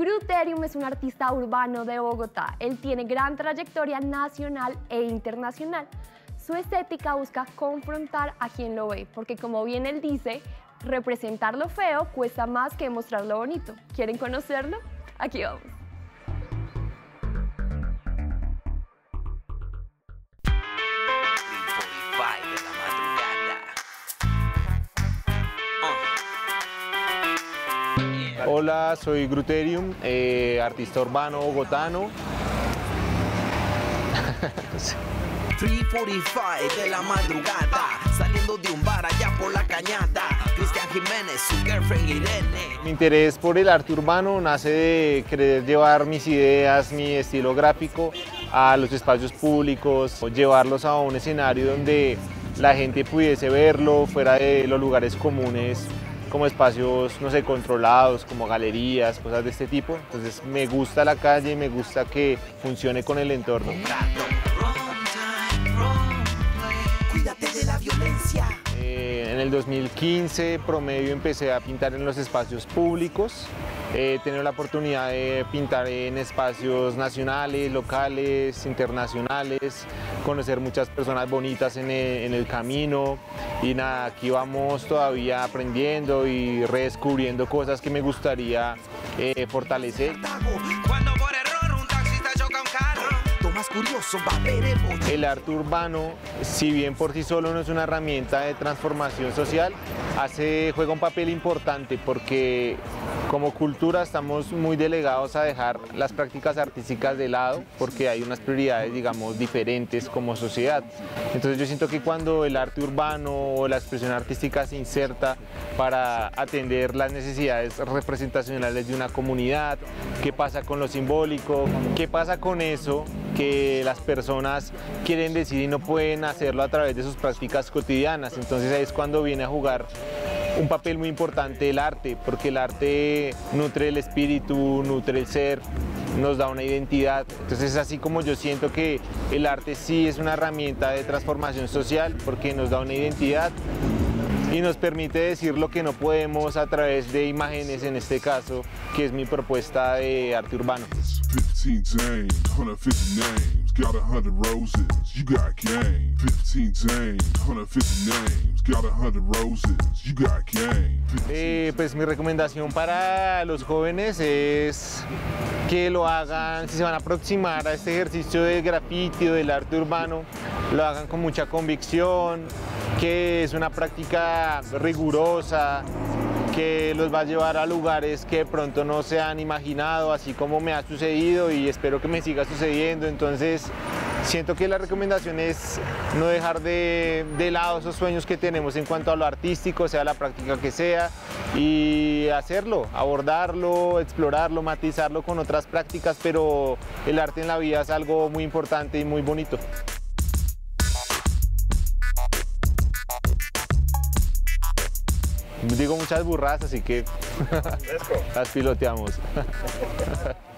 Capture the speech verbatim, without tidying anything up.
Gruterium es un artista urbano de Bogotá. Él tiene gran trayectoria nacional e internacional. Su estética busca confrontar a quien lo ve, porque como bien él dice, representar lo feo cuesta más que mostrar lo bonito. ¿Quieren conocerlo? Aquí vamos. Hola, soy Gruterium, eh, artista urbano bogotano. tres cuarenta y cinco de la madrugada, saliendo de un bar allá por la Cañada. Cristian Jiménez, su girlfriend Irene. Mi interés por el arte urbano nace de querer llevar mis ideas, mi estilo gráfico a los espacios públicos, llevarlos a un escenario donde la gente pudiese verlo fuera de los lugares comunes, como espacios, no sé, controlados, como galerías, cosas de este tipo. Entonces me gusta la calle, me gusta que funcione con el entorno. Cuídate de la violencia. Eh, en el dos mil quince promedio empecé a pintar en los espacios públicos. He tenido la oportunidad de pintar en espacios nacionales, locales, internacionales, conocer muchas personas bonitas en el, en el camino y nada, aquí vamos todavía aprendiendo y redescubriendo cosas que me gustaría eh, fortalecer. Cuando por error un taxista choca un carro, Tomás Curioso va a ver el bollito. El arte urbano, si bien por sí solo no es una herramienta de transformación social, hace, juega un papel importante porque como cultura estamos muy delegados a dejar las prácticas artísticas de lado porque hay unas prioridades, digamos, diferentes como sociedad. Entonces yo siento que cuando el arte urbano o la expresión artística se inserta para atender las necesidades representacionales de una comunidad, qué pasa con lo simbólico, qué pasa con eso que las personas quieren decir y no pueden hacerlo a través de sus prácticas cotidianas. Entonces ahí es cuando viene a jugar un papel muy importante el arte, porque el arte nutre el espíritu, nutre el ser, nos da una identidad. Entonces es así como yo siento que el arte sí es una herramienta de transformación social porque nos da una identidad y nos permite decir lo que no podemos a través de imágenes, en este caso, que es mi propuesta de arte urbano. fifteen James, one hundred fifty names, got one hundred roses, you got game. fifteen James, one hundred fifty names, got one hundred roses, you got game. Eh, pues mi recomendación para los jóvenes es que lo hagan, si se van a aproximar a este ejercicio del graffiti o del arte urbano, lo hagan con mucha convicción, que es una práctica rigurosa, que los va a llevar a lugares que de pronto no se han imaginado, así como me ha sucedido y espero que me siga sucediendo. Entonces siento que la recomendación es no dejar de, de lado esos sueños que tenemos en cuanto a lo artístico, sea la práctica que sea, y hacerlo, abordarlo, explorarlo, matizarlo con otras prácticas, pero el arte en la vida es algo muy importante y muy bonito. Digo muchas burradas, así que las piloteamos.